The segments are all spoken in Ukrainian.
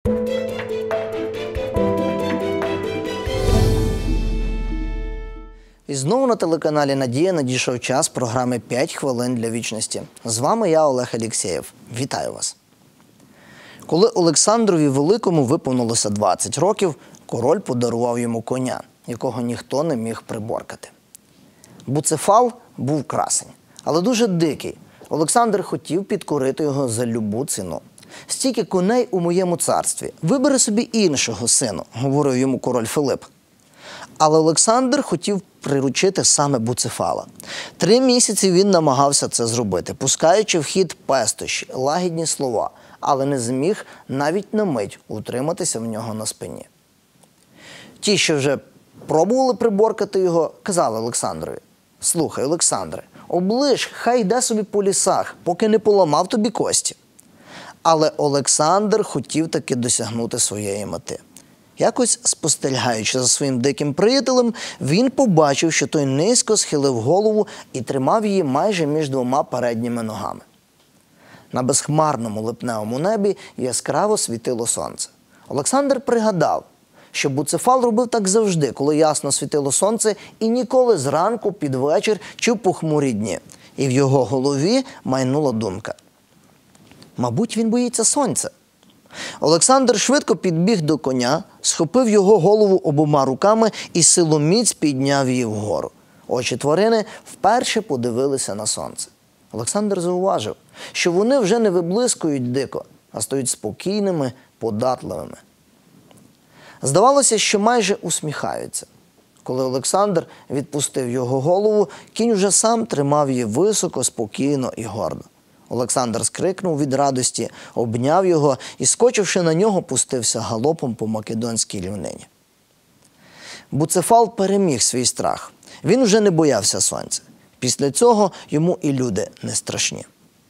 І знову на телеканалі «Надія» надійшов час програми «5 хвилин для вічності». З вами я, Олег Алєксєєв. Вітаю вас. Коли Олександрові Великому виповнилося 20 років, король подарував йому коня, якого ніхто не міг приборкати. Буцефал був красень, але дуже дикий. Олександр хотів підкорити його за любу ціну. «Стільки коней у моєму царстві, вибери собі іншого, сину», – говорив йому король Филип. Але Олександр хотів приручити саме Буцефала. 3 місяці він намагався це зробити, пускаючи в хід пестощі, лагідні слова, але не зміг навіть на мить утриматися в нього на спині. Ті, що вже пробували приборкати його, казали Олександрові: «Слухай, Олександре, оближ, хай йде собі по лісах, поки не поламав тобі кості». Але Олександр хотів таки досягнути своєї мети. Якось спостерігаючи за своїм диким приятелем, він побачив, що той низько схилив голову і тримав її майже між 2 передніми ногами. На безхмарному липневому небі яскраво світило сонце. Олександр пригадав, що Буцефал робив так завжди, коли ясно світило сонце, і ніколи зранку, під вечір чи в похмурі дні. І в його голові майнула думка: мабуть, він боїться сонця. Олександр швидко підбіг до коня, схопив його голову обома руками і силоміць підняв її вгору. Очі тварини вперше подивилися на сонце. Олександр зауважив, що вони вже не виблискують дико, а стають спокійними, податливими. Здавалося, що майже усміхаються. Коли Олександр відпустив його голову, кінь уже сам тримав її високо, спокійно і гордо. Олександр скрикнув від радості, обняв його і, скочивши на нього, пустився галопом по македонській рівнині. Буцефал переміг свій страх. Він вже не боявся сонця. Після цього йому і люди не страшні.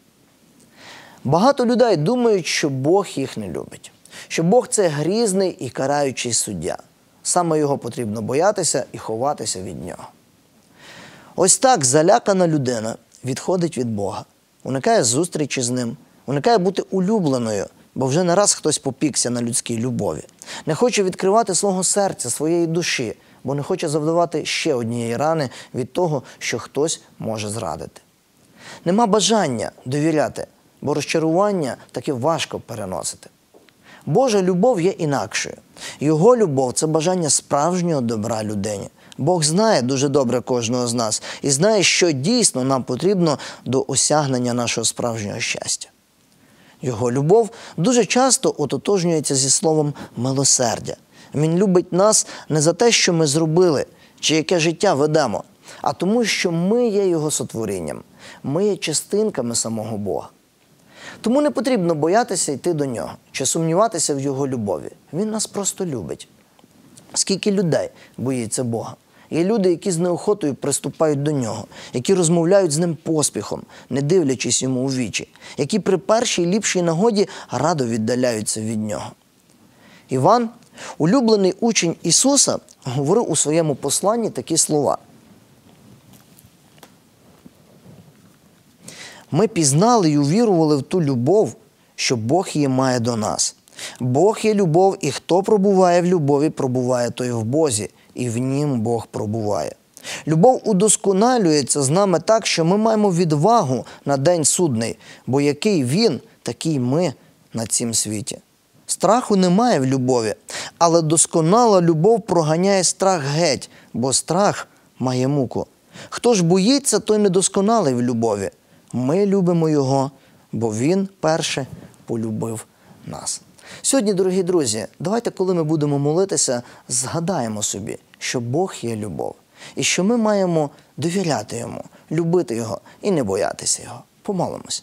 Багато людей думають, що Бог їх не любить, що Бог – це грізний і караючий суддя. Саме його потрібно боятися і ховатися від нього. Ось так залякана людина відходить від Бога, уникає зустрічі з ним, уникає бути улюбленою, бо вже не раз хтось попікся на людській любові. Не хоче відкривати свого серця, своєї душі, бо не хоче завдавати ще однієї рани від того, що хтось може зрадити. Нема бажання довіряти, бо розчарування таки важко переносити. Божа любов є інакшою. Його любов – це бажання справжнього добра людині. Бог знає дуже добре кожного з нас і знає, що дійсно нам потрібно до осягнення нашого справжнього щастя. Його любов дуже часто ототожнюється зі словом «милосердя». Він любить нас не за те, що ми зробили, чи яке життя ведемо, а тому, що ми є Його сотворінням, ми є частинками самого Бога. Тому не потрібно боятися йти до Нього, чи сумніватися в Його любові. Він нас просто любить. Скільки людей боїться Бога? Є люди, які з неохотою приступають до Нього, які розмовляють з Ним поспіхом, не дивлячись Йому у вічі, які при першій ліпшій нагоді радо віддаляються від Нього. Іван, улюблений учень Ісуса, говорив у своєму посланні такі слова: «Ми пізнали й увірували в ту любов, що Бог її має до нас. Бог є любов, і хто пробуває в любові, пробуває той в Бозі, і в нім Бог пробуває. Любов удосконалюється з нами так, що ми маємо відвагу на день судний, бо який Він, такий ми на цім світі. Страху немає в любові, але досконала любов проганяє страх геть, бо страх має муку. Хто ж боїться, той недосконалий в любові. Ми любимо Його, бо Він перше полюбив нас». Сьогодні, дорогі друзі, давайте, коли ми будемо молитися, згадаємо собі, що Бог є любов, і що ми маємо довіряти Йому, любити Його і не боятися Його. Помолимось.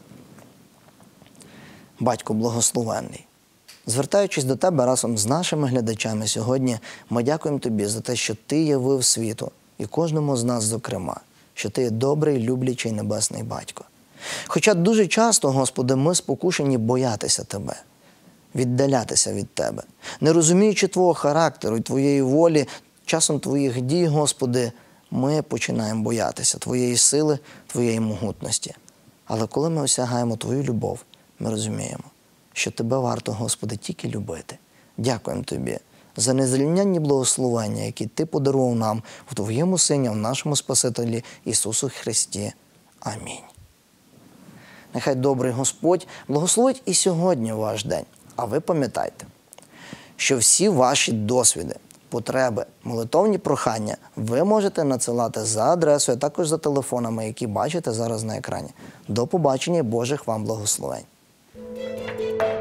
Батько благословенний, звертаючись до Тебе разом з нашими глядачами сьогодні, ми дякуємо Тобі за те, що Ти явив світу, і кожному з нас зокрема, що Ти є добрий, люблячий небесний Батько. Хоча дуже часто, Господи, ми спокушені боятися Тебе, віддалятися від Тебе. Не розуміючи Твого характеру і Твоєї волі, часом Твоїх дій, Господи, ми починаємо боятися Твоєї сили, Твоєї могутності. Але коли ми осягаємо Твою любов, ми розуміємо, що Тебе варто, Господи, тільки любити. Дякуємо Тобі за незрівнянні благословення, які Ти подарував нам в Твоєму Сині, в нашому Спасителі Ісусу Христі. Амінь. Нехай добрий Господь благословить і сьогодні ваш день. А ви пам'ятайте, що всі ваші досвіди, потреби, молитовні прохання ви можете надсилати за адресою, а також за телефонами, які бачите зараз на екрані. До побачення і Божих вам благословень.